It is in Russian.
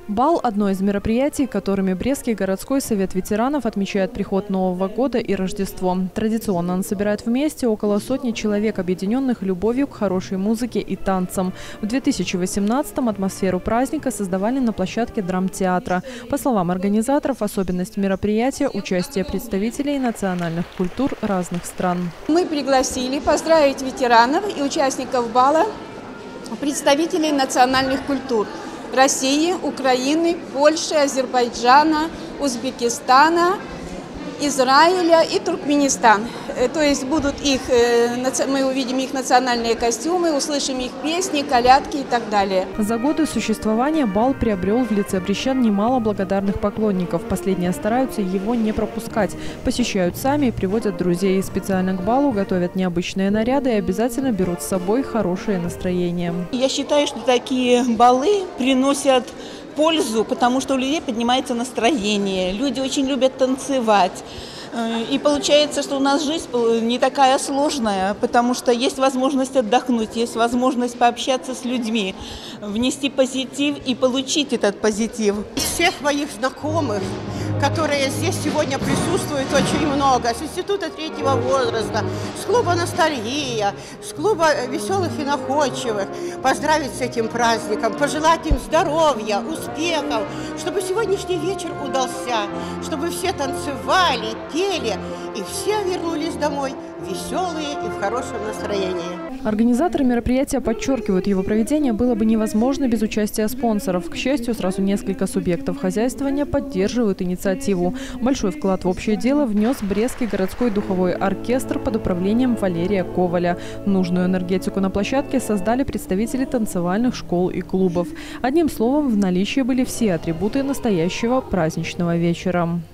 Бал – одно из мероприятий, которыми Брестский городской совет ветеранов отмечает приход Нового года и Рождество. Традиционно он собирает вместе около сотни человек, объединенных любовью к хорошей музыке и танцам. В 2018-м атмосферу праздника создавали на площадке драмтеатра. По словам организаторов, особенность мероприятия – участие представителей национальных культур разных стран. Мы пригласили поздравить ветеранов и участников бала представителей национальных культур России, Украины, Польши, Азербайджана, Узбекистана, Израиля и Туркменистан. То есть мы увидим их национальные костюмы, услышим их песни, колядки и так далее. За годы существования бал приобрел в лице брестчан немало благодарных поклонников. Последние стараются его не пропускать. Посещают сами и приводят друзей. Специально к балу готовят необычные наряды и обязательно берут с собой хорошее настроение. Я считаю, что такие балы приносят пользу, потому что у людей поднимается настроение. Люди очень любят танцевать. И получается, что у нас жизнь не такая сложная, потому что есть возможность отдохнуть, есть возможность пообщаться с людьми, внести позитив и получить этот позитив. Всех моих знакомых, которые здесь сегодня присутствуют, очень много. С института третьего возраста, с клуба «Ностальгия», с клуба «Веселых и находчивых». Поздравить с этим праздником, пожелать им здоровья, успехов, чтобы сегодняшний вечер удался, чтобы все танцевали, пели и все вернулись домой веселые и в хорошем настроении. Организаторы мероприятия подчеркивают, его проведение было бы невозможно без участия спонсоров. К счастью, сразу несколько субъектов хозяйствования поддерживают инициативу. Большой вклад в общее дело внес Брестский городской духовой оркестр под управлением Валерия Коваля. Нужную энергетику на площадке создали представители танцевальных школ и клубов. Одним словом, в наличии были все атрибуты настоящего праздничного вечера.